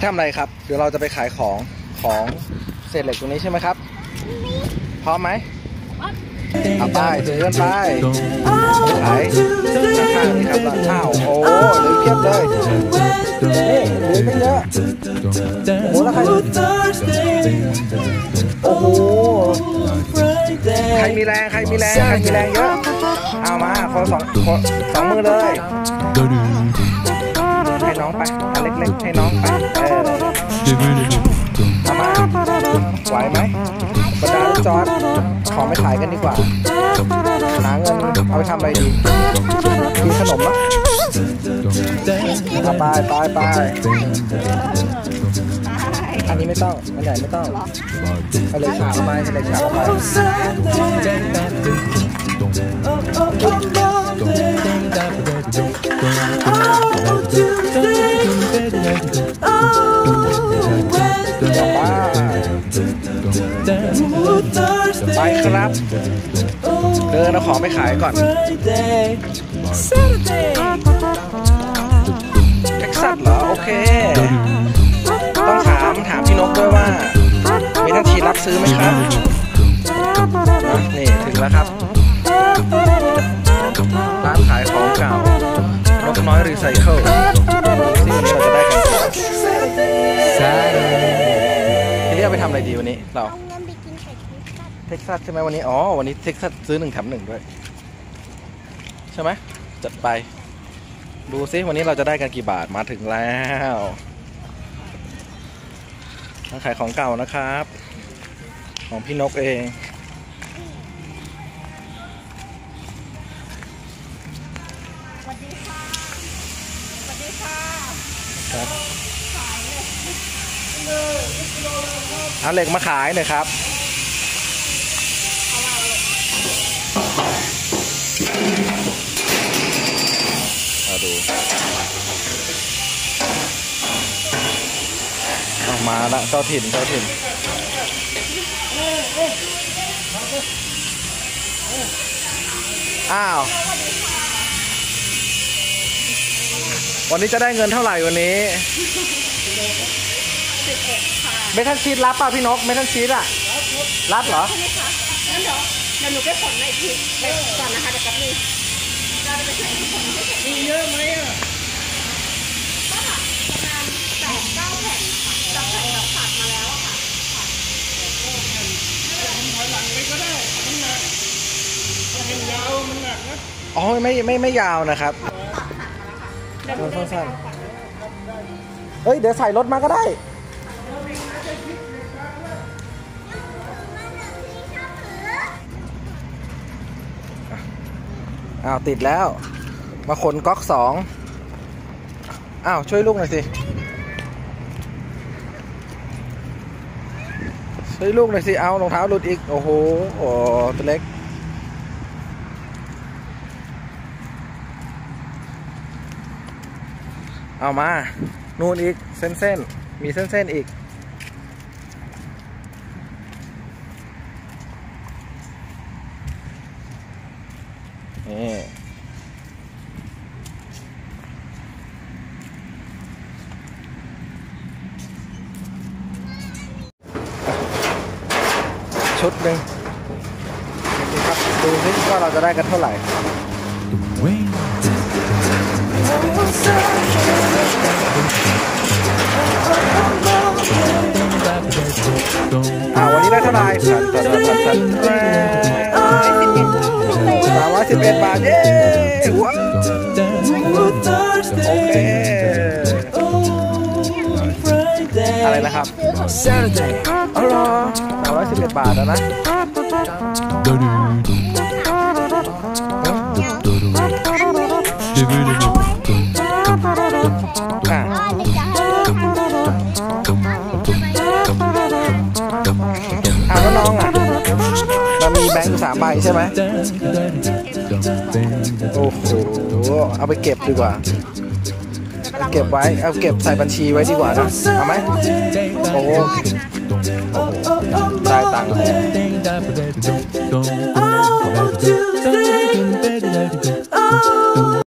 ทำอะไรครับเดี๋ยวเราจะไปขายของเศษเหล็กตรงนี้ใช่ไหมครับพร้อมไหมเอาไปถือกันไปขายข้างๆนี่ครับร้านข้าวโอ้เหลือเพียบเลยนี่เหลือไม่เยอะโอ้แล้วใครโอ้โหใครมีแรงเยอะเอามาคนสองมือเลยให้น้องไปอันเล็กๆให้น้องไปเอามาไหวไหมบรรดาลูกจอดของไม่ขายกันดีกว่าหาเงินเอาไปทำอะไรดีกินขนมเนาะไปอันนี้ไม่ต้องอันใหญ่ไม่ต้องเอาเลยฉาบไปไปครับเดินเอาของไปขายก่อนเท็กซัสเหรอโอเคต้องถามพี่นกด้วยว่ามีท่านทีรับซื้อไหมครับนี่ถึงแล้วครับร้านขายของเก่านกน้อยรีไซเคิลที่วันนี้เราจะได้กันทีนี้เอาไปทำอะไรดีวันนี้เราเท็กซัสใช่ไหมวันนี้อ๋อวันนี้เท็กซัสซื้อ1 แถม 1ด้วยใช่ไหมจัดไปดูซิวันนี้เราจะได้กันกี่บาทมาถึงแล้วร้านขายของเก่านะครับของพี่นกเองสวัสดีค่ะครับเอาเหล็กมาขายหน่อยครับมาดูเอามาละเจ้าถิ่นอ้าววันนี้จะได้เงินเท่าไหร่วันนี้เมทัลชีตรับป่ะพี่นกเมทัลชีตอะรับเหรอใช่ไหมคะงั้นเดี๋ยวหนูไปขนในทีไปก่อนนะคะเดี๋ยวแป๊บนึงเราจะไปใส่ที่ขนมีเยอะไหมอ่ะก็ประมาณ8-9 แผ่นค่ะจากแผ่นแบบตัดมาแล้วค่ะถอยหลังไปก็ได้น้ำหนักแผ่นยาวมันหนักนะอ๋อไม่ยาวนะครับสั้นเฮ้ยเดี๋ยวใส่รถมาก็ได้อ้าวติดแล้วมาขนก๊อก2อ้าวช่วยลูกหน่อยสิเอารองเท้าหลุดอีกโอ้โหตัวเล็กเอามานู่นอีกเส้นมีเส้นอีกนี่ชุดหนึ่งครับดูสิว่าเราจะได้กันเท่าไหร่วันนี้ได้เท่าไหร่311 บาทเย้ว้าวโอเคอะไรนะครับ311 บาทแล้วนะแล้วน้องอ่ะเรามีแบงค์3 ใบใช่ไหมโอ้โหเอาไปเก็บดีกว่าเก็บไว้เอาเก็บใส่บัญชีไว้ดีกว่านะเอาไหมโอ้โหได้ตังค์แล้ว